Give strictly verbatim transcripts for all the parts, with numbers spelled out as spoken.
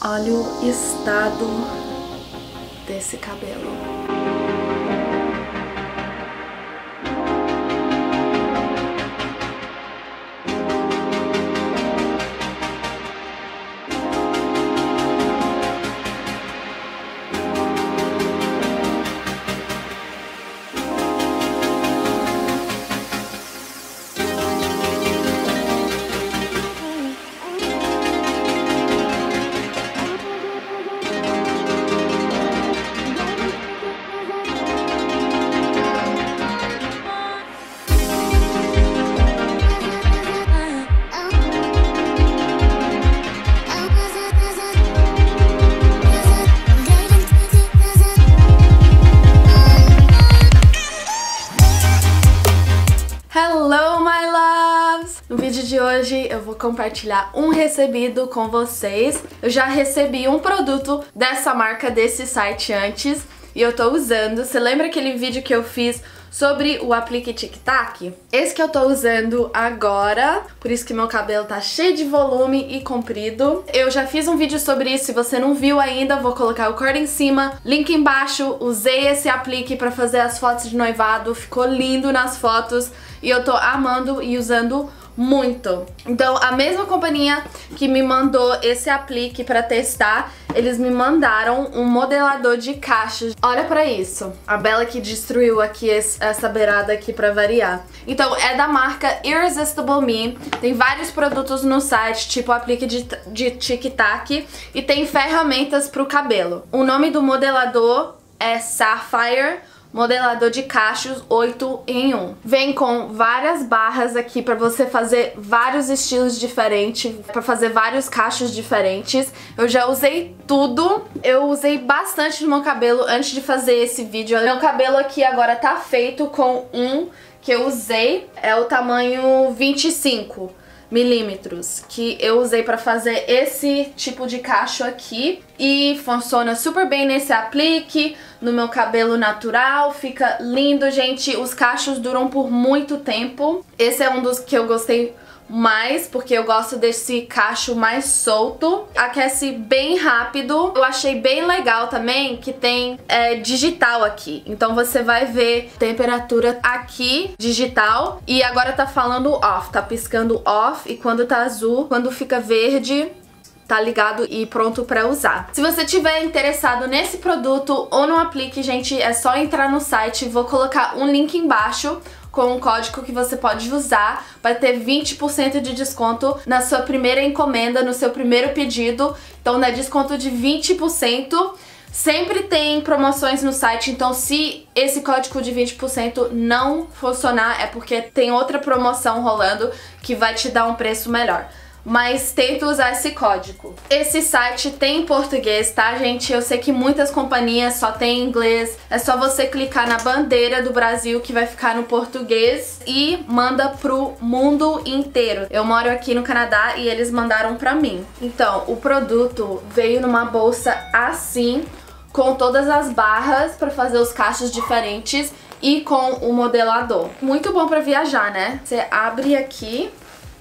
Olha o estado desse cabelo. Hello, my loves! No vídeo de hoje eu vou compartilhar um recebido com vocês. Eu já recebi um produto dessa marca, desse site antes, e eu tô usando. Você lembra aquele vídeo que eu fiz sobre o aplique Tic Tac? Esse que eu tô usando agora, por isso que meu cabelo tá cheio de volume e comprido. Eu já fiz um vídeo sobre isso, se você não viu ainda, vou colocar o card em cima, link embaixo. Usei esse aplique pra fazer as fotos de noivado, ficou lindo nas fotos e eu tô amando e usando muito. Então, a mesma companhia que me mandou esse aplique pra testar, eles me mandaram um modelador de cachos. Olha pra isso. A Bella que destruiu aqui esse, essa beirada aqui pra variar. Então, é da marca Irresistible Me. Tem vários produtos no site, tipo o aplique de, de Tic Tac, e tem ferramentas pro cabelo. O nome do modelador é Sapphire Modelador de cachos oito em um. Vem com várias barras aqui pra você fazer vários estilos diferentes, pra fazer vários cachos diferentes. Eu já usei tudo. Eu usei bastante no meu cabelo antes de fazer esse vídeo. Meu cabelo aqui agora tá feito com um que eu usei. É o tamanho vinte e cinco milímetros, que eu usei pra fazer esse tipo de cacho aqui, e funciona super bem nesse aplique, no meu cabelo natural, fica lindo, gente. Os cachos duram por muito tempo. Esse é um dos que eu gostei mais, porque eu gosto desse cacho mais solto. Aquece bem rápido. Eu achei bem legal também que tem é, digital aqui. Então você vai ver temperatura aqui, digital. E agora tá falando off, tá piscando off. E quando tá azul, quando fica verde, tá ligado e pronto pra usar. Se você tiver interessado nesse produto ou no aplique, gente, é só entrar no site. Vou colocar um link embaixo com um código que você pode usar para ter vinte por cento de desconto na sua primeira encomenda, no seu primeiro pedido. Então dá desconto de vinte por cento. Sempre tem promoções no site, então se esse código de vinte por cento não funcionar, é porque tem outra promoção rolando que vai te dar um preço melhor. Mas tenta usar esse código. Esse site tem em português, tá, gente? Eu sei que muitas companhias só tem em inglês. É só você clicar na bandeira do Brasil que vai ficar no português e manda pro mundo inteiro. Eu moro aqui no Canadá e eles mandaram pra mim. Então, o produto veio numa bolsa assim, com todas as barras pra fazer os cachos diferentes e com o modelador. Muito bom pra viajar, né? Você abre aqui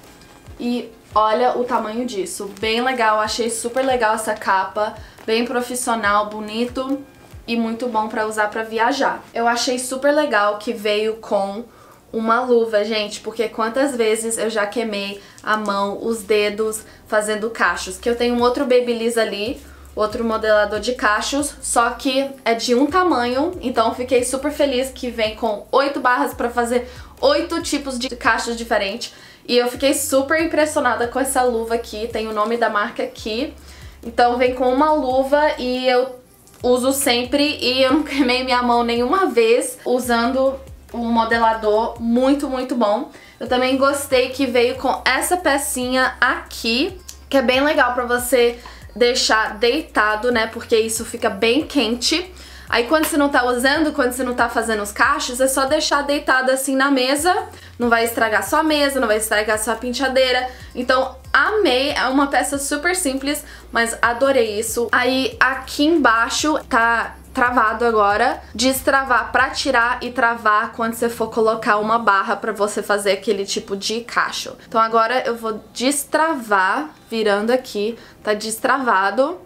e olha o tamanho disso, bem legal, achei super legal essa capa, bem profissional, bonito e muito bom pra usar pra viajar. Eu achei super legal que veio com uma luva, gente, porque quantas vezes eu já queimei a mão, os dedos fazendo cachos, que eu tenho um outro Babyliss ali, outro modelador de cachos, só que é de um tamanho, então fiquei super feliz que vem com oito barras pra fazer oito tipos de cachos diferentes. E eu fiquei super impressionada com essa luva aqui, tem o nome da marca aqui. Então vem com uma luva e eu uso sempre e eu não queimei minha mão nenhuma vez usando o modelador, muito, muito bom. Eu também gostei que veio com essa pecinha aqui, que é bem legal pra você deixar deitado, né, porque isso fica bem quente. Aí quando você não tá usando, quando você não tá fazendo os cachos, é só deixar deitado assim na mesa. Não vai estragar sua mesa, não vai estragar sua penteadeira. Então, amei. É uma peça super simples, mas adorei isso. Aí aqui embaixo tá travado agora. Destravar pra tirar e travar quando você for colocar uma barra pra você fazer aquele tipo de cacho. Então agora eu vou destravar, virando aqui. Tá destravado.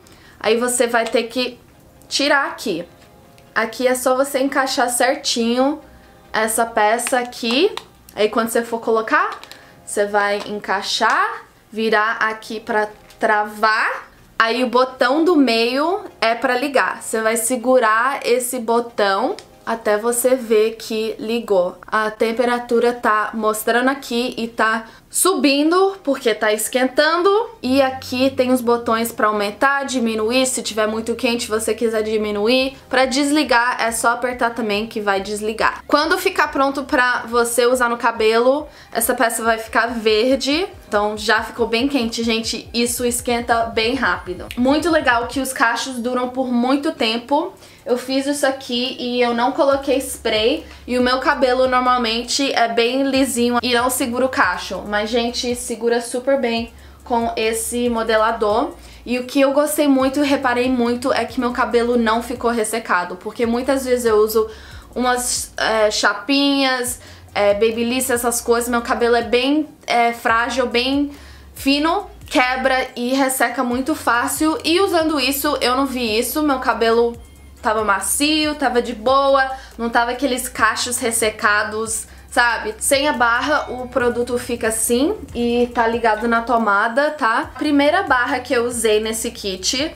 Aí você vai ter que tirar aqui. Aqui é só você encaixar certinho essa peça aqui. Aí quando você for colocar, você vai encaixar, virar aqui pra travar. Aí o botão do meio é pra ligar. Você vai segurar esse botão até você ver que ligou. A temperatura tá mostrando aqui e tá subindo porque tá esquentando. E aqui tem os botões pra aumentar, diminuir. Se tiver muito quente, você quiser diminuir. Pra desligar, é só apertar também que vai desligar. Quando ficar pronto pra você usar no cabelo, essa peça vai ficar verde. Então já ficou bem quente, gente. Isso esquenta bem rápido. Muito legal que os cachos duram por muito tempo. Eu fiz isso aqui e eu não coloquei spray. E o meu cabelo normalmente é bem lisinho e não segura o cacho. Mas, gente, segura super bem com esse modelador. E o que eu gostei muito e reparei muito é que meu cabelo não ficou ressecado. Porque muitas vezes eu uso umas é, chapinhas, é, babyliss, essas coisas. Meu cabelo é bem é, frágil, bem fino, quebra e resseca muito fácil. E usando isso, eu não vi isso. Meu cabelo tava macio, tava de boa, não tava aqueles cachos ressecados, sabe? Sem a barra, o produto fica assim e tá ligado na tomada, tá? Primeira barra que eu usei nesse kit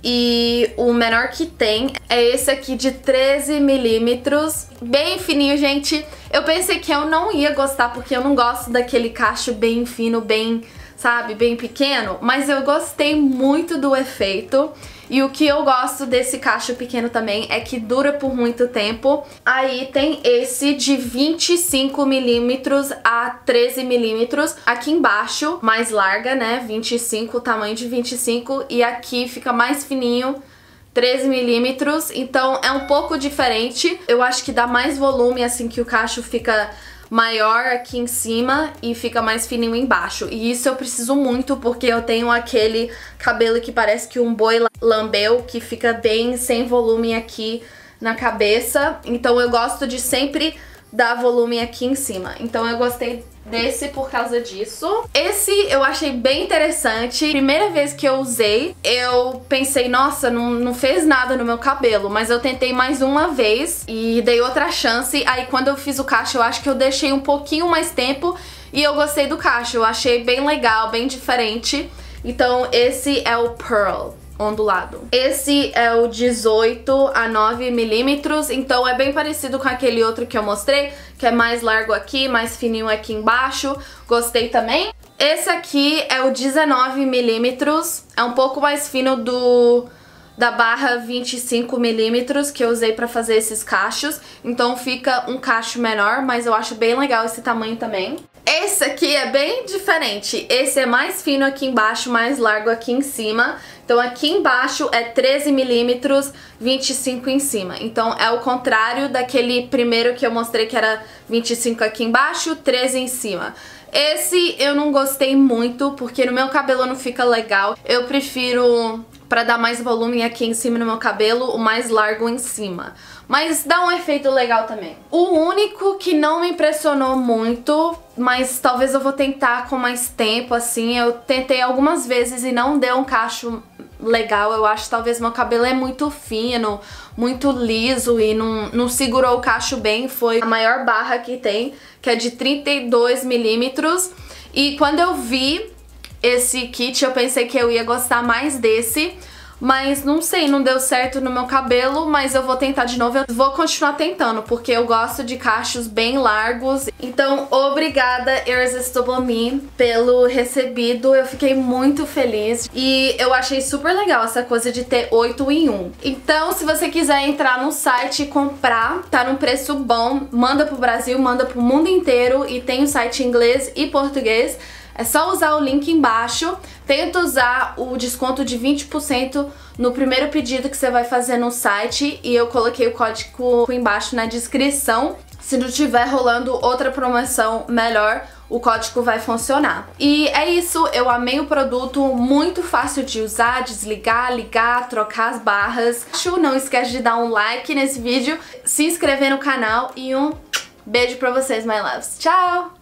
e o menor que tem é esse aqui de treze milímetros, bem fininho, gente. Eu pensei que eu não ia gostar porque eu não gosto daquele cacho bem fino, bem, sabe, bem pequeno, mas eu gostei muito do efeito. E o que eu gosto desse cacho pequeno também é que dura por muito tempo. Aí tem esse de vinte e cinco milímetros a treze milímetros. Aqui embaixo, mais larga, né? vinte e cinco, tamanho de vinte e cinco. E aqui fica mais fininho, treze milímetros. Então é um pouco diferente. Eu acho que dá mais volume assim que o cacho fica maior aqui em cima e fica mais fininho embaixo. E isso eu preciso muito porque eu tenho aquele cabelo que parece que um boi lambeu, que fica bem sem volume aqui na cabeça. Então eu gosto de sempre dar volume aqui em cima. Então eu gostei desse por causa disso. Esse eu achei bem interessante. Primeira vez que eu usei, eu pensei, nossa, não, não fez nada no meu cabelo. Mas eu tentei mais uma vez e dei outra chance. Aí quando eu fiz o cacho, eu acho que eu deixei um pouquinho mais tempo e eu gostei do cacho. Eu achei bem legal, bem diferente. Então esse é o Pearl ondulado. Esse é o dezoito a nove milímetros, então é bem parecido com aquele outro que eu mostrei, que é mais largo aqui, mais fininho aqui embaixo. Gostei também. Esse aqui é o dezenove milímetros, é um pouco mais fino do da barra vinte e cinco milímetros que eu usei pra fazer esses cachos, então fica um cacho menor, mas eu acho bem legal esse tamanho também. Esse aqui é bem diferente, esse é mais fino aqui embaixo, mais largo aqui em cima. Então aqui embaixo é treze milímetros, vinte e cinco em cima. Então é o contrário daquele primeiro que eu mostrei que era vinte e cinco aqui embaixo, treze em cima. Esse eu não gostei muito porque no meu cabelo não fica legal. Eu prefiro, pra dar mais volume aqui em cima no meu cabelo, o mais largo em cima. Mas dá um efeito legal também. O único que não me impressionou muito, mas talvez eu vou tentar com mais tempo, assim. Eu tentei algumas vezes e não deu um cacho legal. Eu acho que talvez meu cabelo é muito fino, muito liso e não, não segurou o cacho bem. Foi a maior barra que tem, que é de trinta e dois milímetros. E quando eu vi esse kit, eu pensei que eu ia gostar mais desse. Mas não sei, não deu certo no meu cabelo, mas eu vou tentar de novo. Eu vou continuar tentando, porque eu gosto de cachos bem largos. Então, obrigada, Irresistible Me, pelo recebido. Eu fiquei muito feliz. E eu achei super legal essa coisa de ter oito em um. Então, se você quiser entrar no site e comprar, tá num preço bom. Manda pro Brasil, manda pro mundo inteiro. E tem o site em inglês e português. É só usar o link embaixo, tenta usar o desconto de vinte por cento no primeiro pedido que você vai fazer no site e eu coloquei o código embaixo na descrição. Se não tiver rolando outra promoção melhor, o código vai funcionar. E é isso, eu amei o produto, muito fácil de usar, desligar, ligar, trocar as barras. Não esquece de dar um like nesse vídeo, se inscrever no canal e um beijo pra vocês, my loves. Tchau!